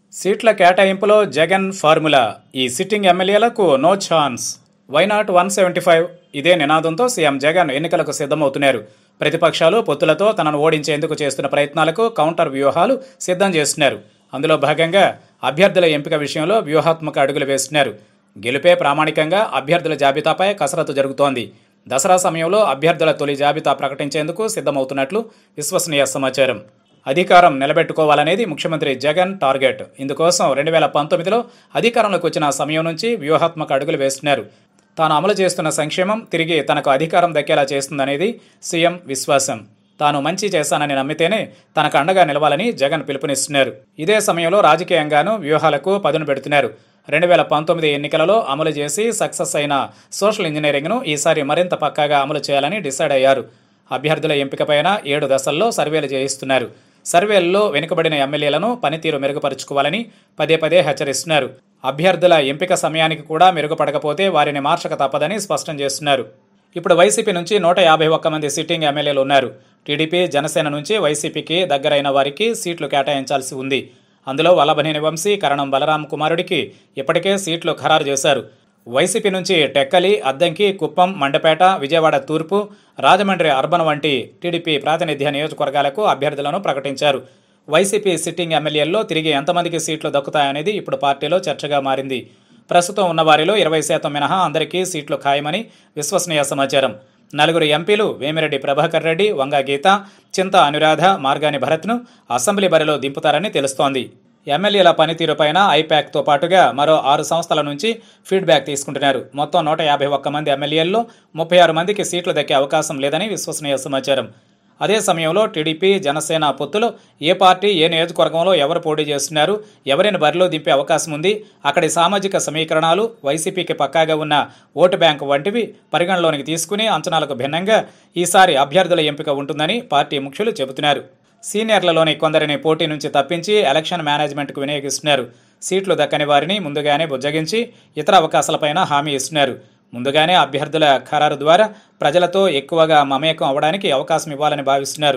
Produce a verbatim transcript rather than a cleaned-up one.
సీట్ల కేటాయింపులో జగన్ ఫార్ములా. ఈ సిట్టింగ్ ఎమ్మెల్యేలకు no chance. Why not one seventy five ఇదే నినాదంతో సీఎం జగన్ ఎన్నికలకు సిద్ధమవుతున్నారు. ప్రతిపక్షాలు పొత్తులతో తనను ఓడించేందుకు చేస్తున్న ప్రయత్నాలకు కౌంటర్ వ్యూహాలు సిద్ధం చేస్తున్నారు. అందులో భాగంగా అభ్యర్థుల ఎంపిక విషయంలో వ్యూహాత్మక అడుగులు వేస్తున్నారు. గెలుపే ప్రామాణికంగా అభ్యర్థుల జాబితాపై కసరత్తు జరుగుతోంది. దసరా సమయంలో అభ్యర్థుల తొలి జాబితా ప్రకటించేందుకు సిద్ధమవుతున్నట్లు విశ్వసనీయ సమాచారం. అధికారం నిలబెట్టుకోవాలనేది ముఖ్యమంత్రి జగన్ టార్గెట్. ఇందుకోసం రెండు వేల పంతొమ్మిదిలో అధికారంలోకి వచ్చిన సమయం నుంచి వ్యూహాత్మక అడుగులు వేస్తున్నారు. తాను అమలు చేస్తున్న సంక్షేమం తిరిగి తనకు అధికారం దక్కేలా చేస్తుందనేది సీఎం విశ్వాసం. తాను మంచి చేశానని నమ్మితేనే తనకు అండగా నిలవాలని జగన్ పిలుపునిస్తున్నారు. ఇదే సమయంలో రాజకీయంగానూ వ్యూహాలకు పదును పెడుతున్నారు. రెండు వేల పంతొమ్మిది ఎన్నికలలో అమలు చేసి సక్సెస్ అయిన సోషల్ ఇంజనీరింగ్ను ఈసారి మరింత పక్కాగా అమలు చేయాలని డిసైడ్ అయ్యారు. అభ్యర్థుల ఎంపికపైన ఏడు దశల్లో సర్వేలు చేయిస్తున్నారు. సర్వేల్లో వెనుకబడిన ఎమ్మెల్యేలను పనితీరు మెరుగుపరుచుకోవాలని పదే పదే హెచ్చరిస్తున్నారు. అభ్యర్థుల ఎంపిక సమయానికి కూడా మెరుగుపడకపోతే వారిని మార్చక తప్పదని స్పష్టం చేస్తున్నారు. ఇప్పుడు వైసీపీ నుంచి నూట యాభై ఒక్క మంది సిట్టింగ్ ఎమ్మెల్యేలు ఉన్నారు. టీడీపీ, జనసేన నుంచి వైసీపీకి దగ్గరైన వారికి సీట్లు కేటాయించాల్సి ఉంది. అందులో వల్లభనేని వంశీ, కరణం బలరాం కుమారుడికి ఇప్పటికే సీట్లు ఖరారు చేశారు. వైసీపీ నుంచి టెక్కలి, అద్దంకి, కుప్పం, మండపేట, విజయవాడ తూర్పు, రాజమండ్రి అర్బన్ వంటి టీడీపీ ప్రాతినిధ్య నియోజకవర్గాలకు అభ్యర్థులను ప్రకటించారు. వైసీపీ సిట్టింగ్ ఎమ్మెల్యేల్లో తిరిగి ఎంతమందికి సీట్లు దక్కుతాయనేది ఇప్పుడు పార్టీలో చర్చగా మారింది. ప్రస్తుతం ఉన్న వారిలో ఇరవై శాతం మినహా అందరికీ సీట్లు ఖాయమని విశ్వసనీయ సమాచారం. నలుగురు ఎంపీలు వేమిరెడ్డి ప్రభాకర్ రెడ్డి, వంగ గీత, చింత అనురాధ, మార్గాని భరత్ను అసెంబ్లీ బరిలో దింపుతారని తెలుస్తోంది. ఎమ్మెల్యేల పనితీరుపైన ఐపాక్తో పాటుగా మరో ఆరు సంస్థల నుంచి ఫీడ్బ్యాక్ తీసుకుంటున్నారు. మొత్తం నూట యాభై ఒక్క మంది ఎమ్మెల్యేల్లో ముప్పై ఆరు మందికి సీట్లు దక్కే అవకాశం లేదని విశ్వసనీయ సమాచారం. అదే సమయంలో టీడీపీ, జనసేన పొత్తులో ఏ పార్టీ ఏ నియోజకవర్గంలో ఎవరు పోటీ చేస్తున్నారు, ఎవరిని బరిలో దింపే అవకాశం ఉంది, అక్కడి సామాజిక సమీకరణాలు, వైసీపీకి పక్కాగా ఉన్న ఓటు బ్యాంకు వంటివి పరిగణలోనికి తీసుకుని అంచనాలకు భిన్నంగా ఈసారి అభ్యర్థుల ఎంపిక ఉంటుందని పార్టీ ముఖ్యులు చెబుతున్నారు. సీనియర్లలోని కొందరిని పోటీ నుంచి తప్పించి ఎలక్షన్ మేనేజ్మెంట్కు వినియోగిస్తున్నారు. సీట్లు దక్కని వారిని ముందుగానే బుజ్జగించి ఇతర అవకాశాలపైన హామీ ఇస్తున్నారు. ముందుగానే అభ్యర్థుల ఖరారు ద్వారా ప్రజలతో ఎక్కువగా మమేకం అవడానికి అవకాశం ఇవ్వాలని భావిస్తున్నారు.